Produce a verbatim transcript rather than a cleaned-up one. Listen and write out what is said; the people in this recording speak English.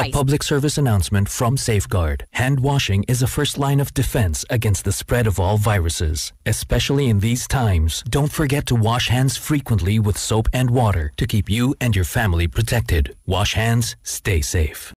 A public service announcement from Safeguard. Hand washing is a first line of defense against the spread of all viruses. Especially in these times, don't forget to wash hands frequently with soap and water to keep you and your family protected. Wash hands, stay safe.